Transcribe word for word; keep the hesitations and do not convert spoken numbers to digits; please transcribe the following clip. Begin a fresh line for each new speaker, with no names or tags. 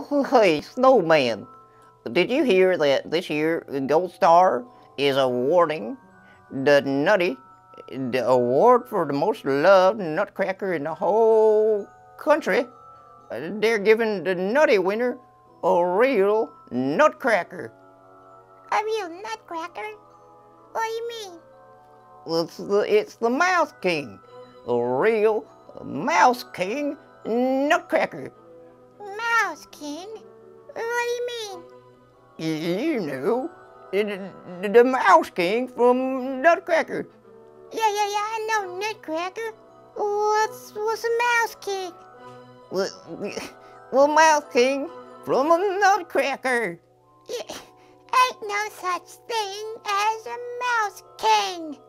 Hey, Snowman, did you hear that this year Goldstar is awarding the Nutty the award for the most loved nutcracker in the whole country? They're giving the Nutty winner a real nutcracker.
A real nutcracker? What do you mean?
It's the, it's the Mouse King, a real Mouse King Nutcracker.
Mouse King? What do you mean?
You know, the, the, the Mouse King from Nutcracker.
Yeah, yeah, yeah, I know Nutcracker. What's, what's a Mouse King?
Well, well, Mouse King from a Nutcracker.
Yeah, ain't no such thing as a Mouse King.